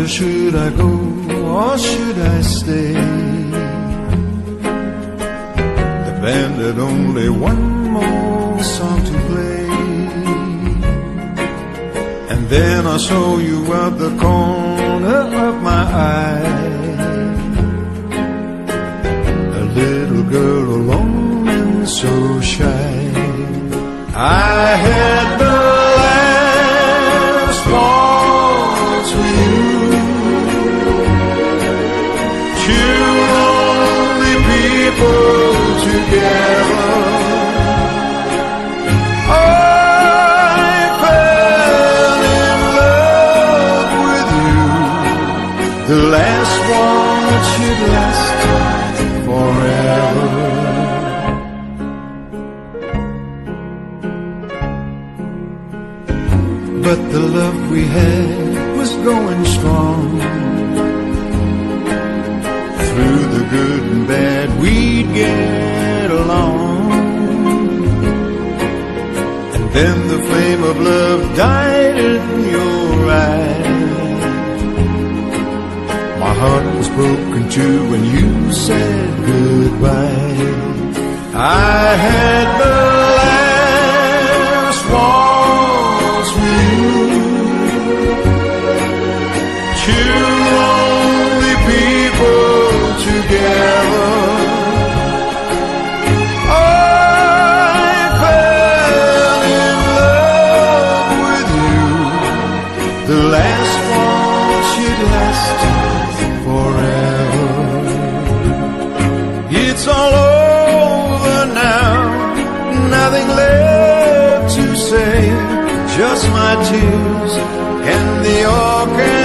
wonder, should I go or should I stay? The band had only one more song to play, and then I saw you out the corner of my eye, a little girl alone and so shy. I had the last waltz with you, two lonely people together. I fell in love with you, the last one that should last forever. But the love we had was going strong. Through the good and bad we'd get along. And then the flame of love died in your eyes. My heart was broken too when you said goodbye. I had the last waltz with you, two lonely people together. I fell in love with you, the last one should last forever. It's all over now, nothing left to say, just my tears and the orchestra